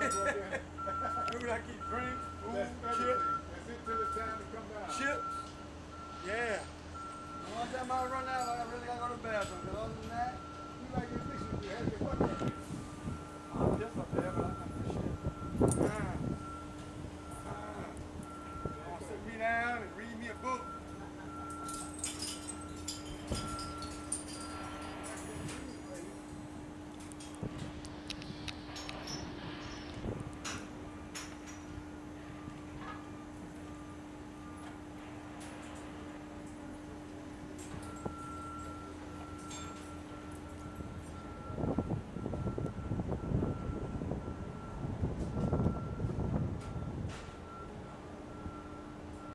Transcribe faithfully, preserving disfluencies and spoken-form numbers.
Remember I keep drinks, food, That's chips. That's it till it's time to come down. Chips. Yeah. The one time I run out, I really gotta go to the bathroom. But other than that, You like your dishes, you have your butt.